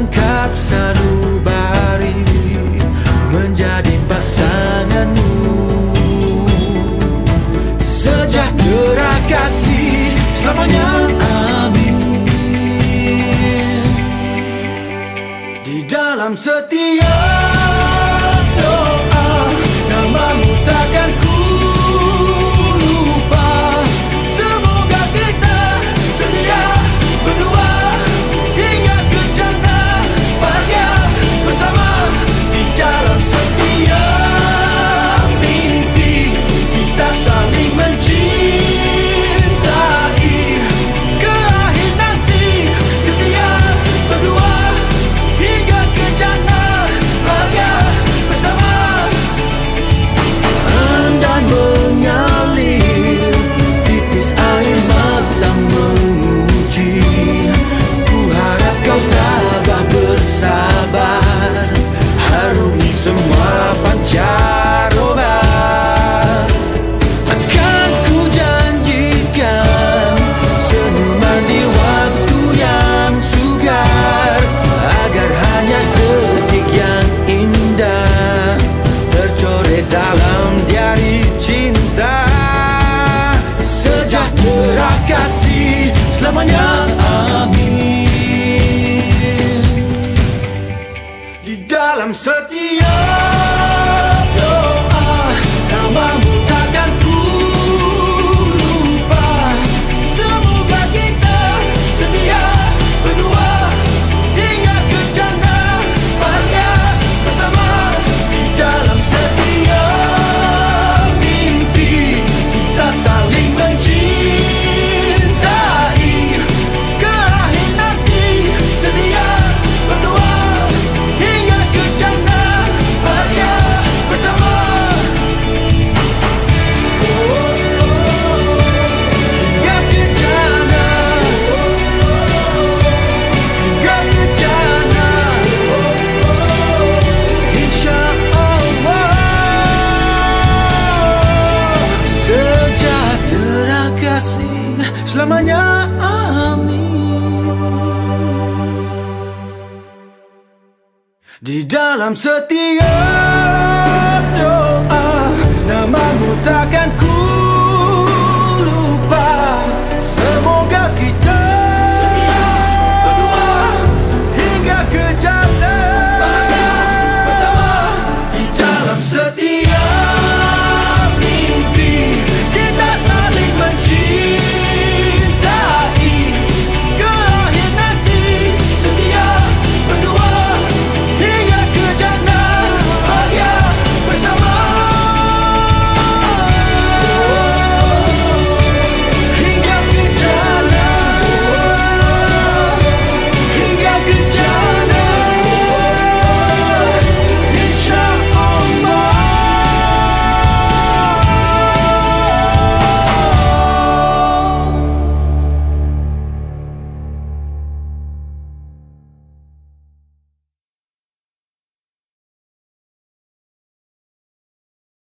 lengkap sanubari menjadi pasanganmu. Sejahtera kasih selamanya, amin. Di dalam setiap doa namamu takkan ku lupa. Semoga kita setia berdua hingga ke jannah bahagia bersama. Di dalam setiap mimpi kita saling mencintai. Ke akhir nanti setia berdua hingga ke jannah bahagia bersama. Andai mengalir titis air mata menguji, ku harap kau tabah bersabar, harungi semua pancaroba. Akan ku janjikan senyuman di waktu yang sukar, agar hanya detik yang indah tercoret dalam diari cinta. Sejahtera kasih selamanya, amin. Di dalam setiap doa namamu takkan ku lupa. Semoga kita setia berdua hingga ke jannah bahagia bersama. Di dalam setiap mimpi kita saling mencintai. Ke akhir nanti setia berdua hingga ke jannah bahagia bersama. Hingga ke jannah, hingga ke jannah, insya-Allah. Sejahtera kasih selamanya, amin. Di dalam setiap doa namamu takkan